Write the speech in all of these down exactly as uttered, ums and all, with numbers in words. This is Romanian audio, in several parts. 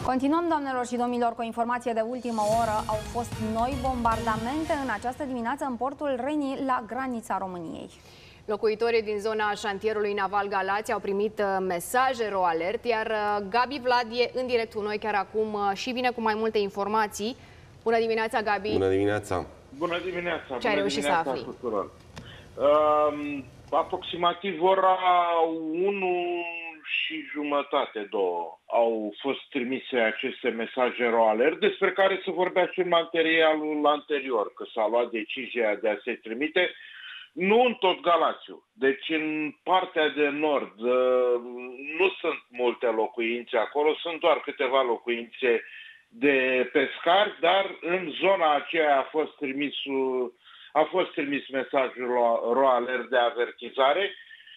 Continuăm, doamnelor și domnilor, cu o informație de ultimă oră. Au fost noi bombardamente în această dimineață în portul Reni, la granița României. Locuitorii din zona șantierului naval Galați au primit mesaje RoAlert, iar Gabi Vlad e în direct cu noi chiar acum și vine cu mai multe informații. Bună dimineața, Gabi! Bună dimineața! Bună dimineața! Ce ai reușit să afli? Tuturor. Uh, aproximativ ora unu și jumătate, două, au fost trimise aceste mesaje RoAlert, despre care se vorbea și în materialul anterior, că s-a luat decizia de a se trimite, nu în tot Galațiul. Deci în partea de nord nu sunt multe locuințe acolo, sunt doar câteva locuințe de pescari, dar în zona aceea a fost trimis, a fost trimis mesajul RoAlert de avertizare.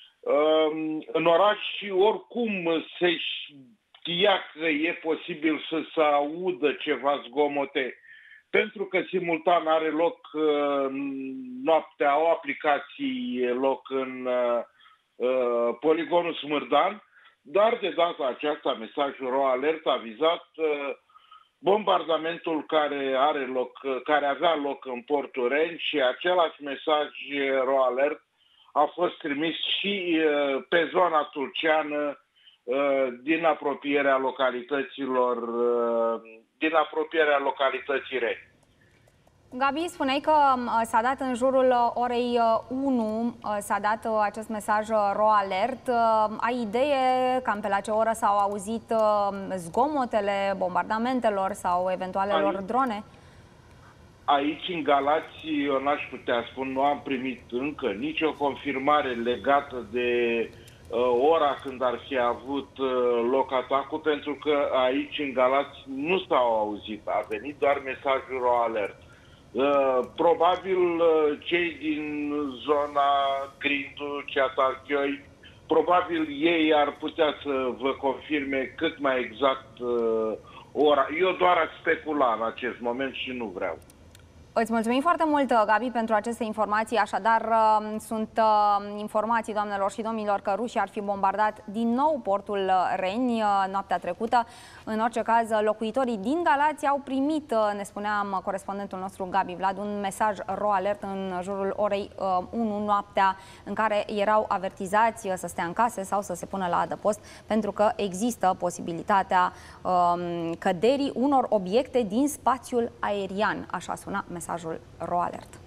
În oraș și oricum se știa că e posibil să se audă ceva zgomote, pentru că simultan are loc noaptea, au aplicații loc în uh, poligonul Smârdan, dar de data aceasta mesajul RoAlert a vizat uh, bombardamentul care are loc, care avea loc în portul Reni, și același mesaj RoAlert a fost trimis și uh, pe zona turceană uh, din apropierea localităților uh, din apropierea localității Reni. Gabi, spuneai că s-a dat în jurul orei unu, s-a dat acest mesaj RoAlert. Ai idee cam pe la ce oră s-au auzit zgomotele bombardamentelor sau eventualelor aici, drone? Aici, în Galați, eu n-aș putea spune, nu am primit încă nicio confirmare legată de uh, ora când ar fi avut uh, loc atacul, pentru că aici, în Galați, nu s-au auzit. A venit doar mesajul RoAlert. Uh, probabil uh, cei din zona Grindu, Ceatarchioi, probabil ei ar putea să vă confirme cât mai exact uh, ora. Eu doar aș specula în acest moment și nu vreau. Îți mulțumim foarte mult, Gabi, pentru aceste informații. Așadar, sunt informații, doamnelor și domnilor, că rușii ar fi bombardat din nou portul Reni noaptea trecută. În orice caz, locuitorii din Galați au primit, ne spuneam corespondentul nostru Gabi Vlad, un mesaj RoAlert în jurul orei unu noaptea, în care erau avertizați să stea în case sau să se pună la adăpost, pentru că există posibilitatea căderii unor obiecte din spațiul aerian. Așa suna mesajul RoAlert.